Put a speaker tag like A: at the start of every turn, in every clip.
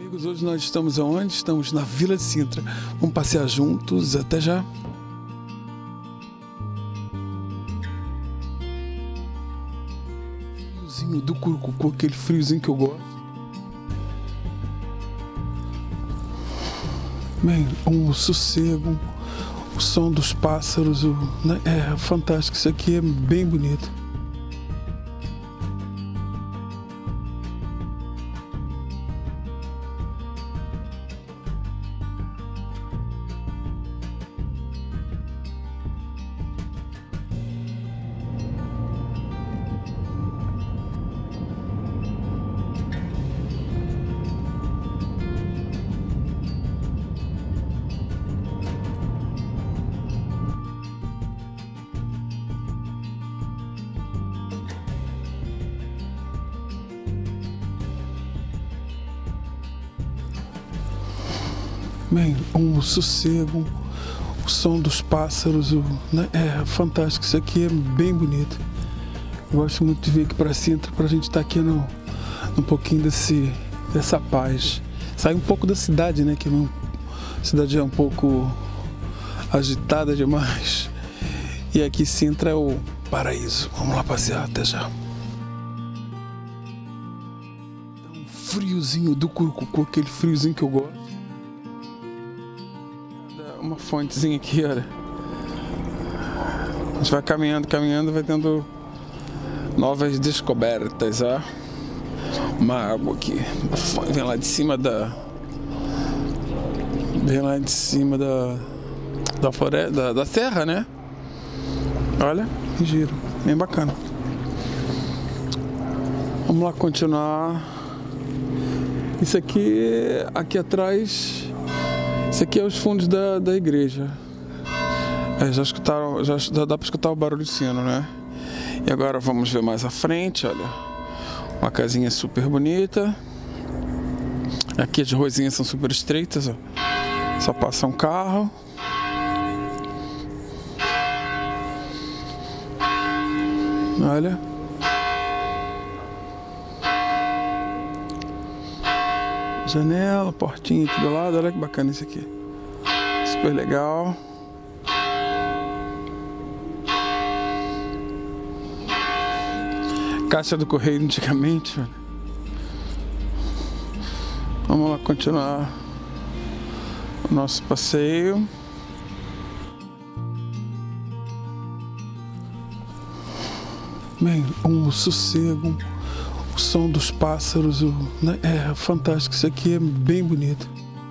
A: Amigos, hoje nós estamos aonde? Estamos na Vila de Sintra. Vamos passear juntos, até já. Friozinho do Curucucu, aquele friozinho que eu gosto. Bem, um sossego, o som dos pássaros, é fantástico, isso aqui é bem bonito. Bem, um sossego, o som dos pássaros, é fantástico, isso aqui é bem bonito. Eu gosto muito de vir aqui para Sintra, para a gente estar aqui num pouquinho dessa paz. Sair um pouco da cidade, né, que a cidade é um pouco agitada demais. E aqui Sintra é o paraíso. Vamos lá passear, até já. Um friozinho do Curucucu, aquele friozinho que eu gosto. Uma fontezinha aqui, olha. A gente vai caminhando, vai tendo novas descobertas, ó. Uma água aqui. Vem lá de cima da floresta, da serra, né? Olha, que giro, bem bacana. Vamos lá continuar. Isso aqui atrás. Esse aqui é os fundos da igreja. Já dá para escutar o barulho do sino, né? E agora vamos ver mais à frente, olha. Uma casinha super bonita. Aqui as ruazinhas são super estreitas, ó. Só passa um carro. Olha. Janela, portinha aqui do lado, olha que bacana isso aqui. Super legal. Caixa do correio antigamente, olha. Vamos lá continuar o nosso passeio. Bem, um sossego. O som dos pássaros, é fantástico, isso aqui é bem bonito.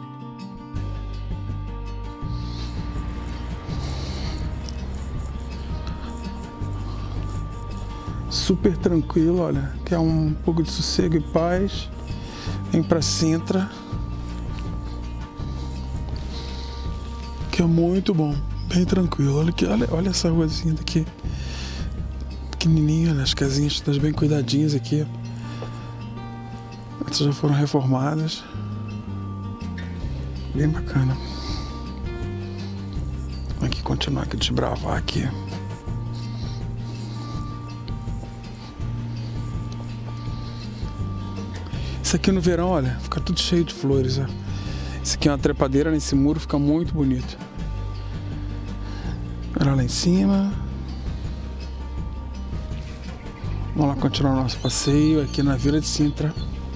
A: Super tranquilo, olha, que é um pouco de sossego e paz. Vem pra Sintra, que é muito bom, bem tranquilo. Olha aqui, olha essa ruazinha daqui, pequenininha, olha, as casinhas todas bem cuidadinhas aqui. Essas já foram reformadas. Bem bacana. Vamos aqui continuar aqui, desbravar aqui. Isso aqui no verão, olha, fica tudo cheio de flores, ó. Isso aqui é uma trepadeira nesse muro, fica muito bonito. Olha lá em cima. Vamos lá continuar o nosso passeio aqui na Vila de Sintra.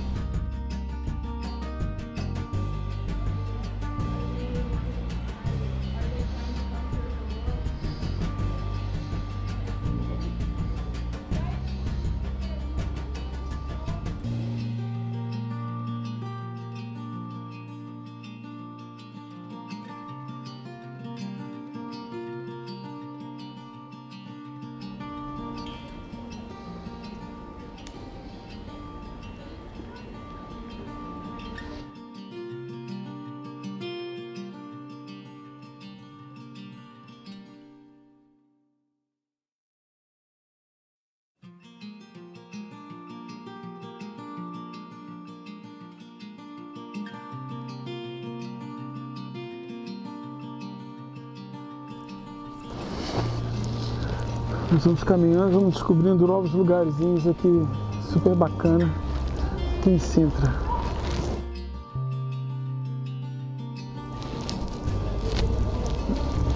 A: Nós vamos caminhando, vamos descobrindo novos lugarzinhos aqui, super bacana, aqui em Sintra.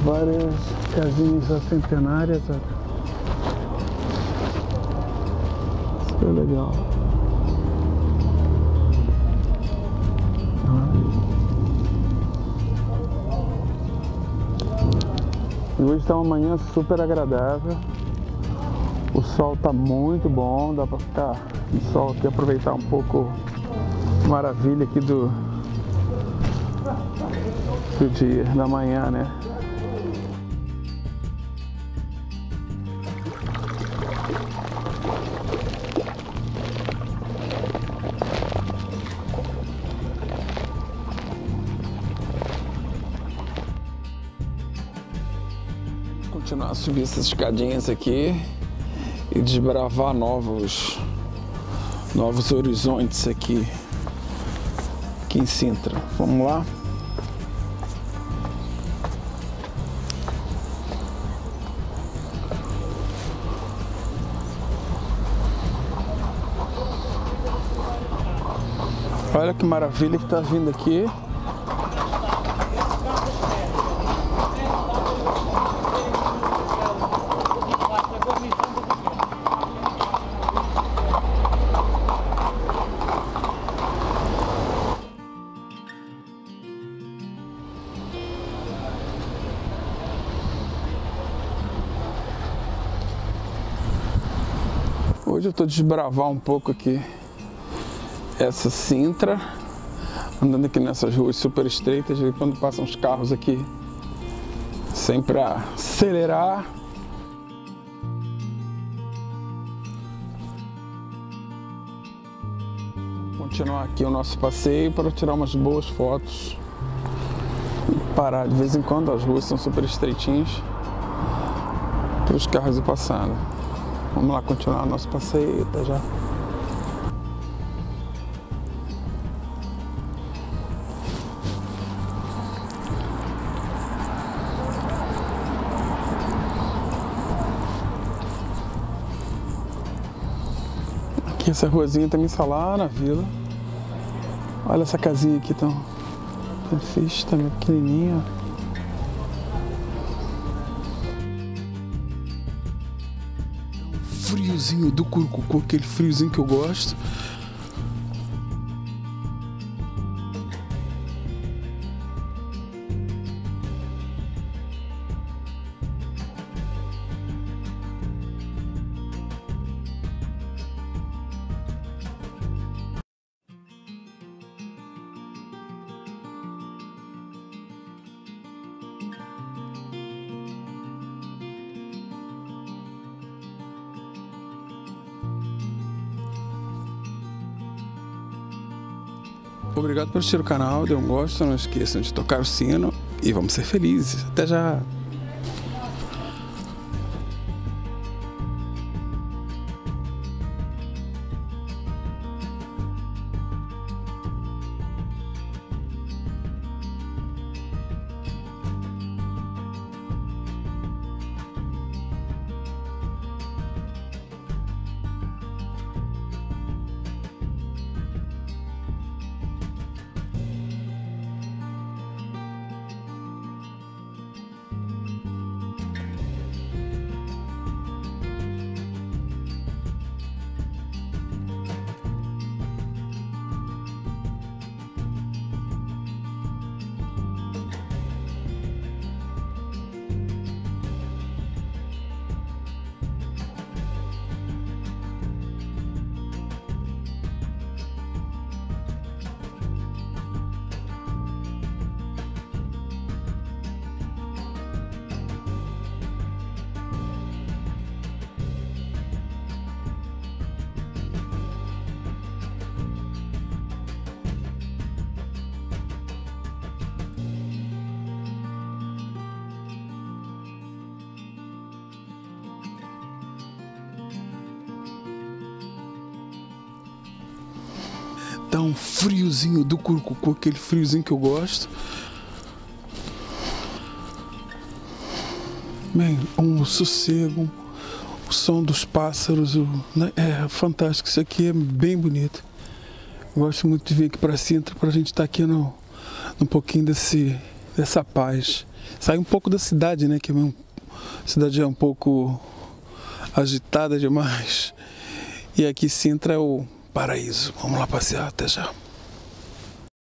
A: Várias casinhas já centenárias. Olha. Isso é legal. E hoje está uma manhã super agradável. O sol está muito bom, dá para ficar no sol aqui, aproveitar um pouco a maravilha aqui do dia, da manhã, né? Continuar a subir essas escadinhas aqui e desbravar novos horizontes aqui em Sintra. Vamos lá? Olha que maravilha que está vindo aqui. Hoje eu estou desbravar um pouco aqui essa Sintra, andando aqui nessas ruas super estreitas, e quando passam os carros aqui, sempre a acelerar. Continuar aqui o nosso passeio para tirar umas boas fotos. Parar de vez em quando, as ruas são super estreitinhas para os carros ir passando. Vamos lá continuar o nosso passeio, até já. Aqui essa ruazinha também está lá na vila. Olha essa casinha aqui tão fixe, também pequenininha. Friozinho do Curucucu, aquele friozinho que eu gosto. Obrigado por assistir o canal, dê um gosto, não esqueçam de tocar o sino e vamos ser felizes. Até já! Tá um friozinho do Curucucu, aquele friozinho que eu gosto. Bem, um sossego, o som dos pássaros, é fantástico. Isso aqui é bem bonito. Eu gosto muito de vir aqui para Sintra, para a gente estar aqui um pouquinho dessa paz. Sair um pouco da cidade, né? Que a cidade é um pouco agitada demais. E aqui Sintra é o paraíso. Vamos lá passear, até já.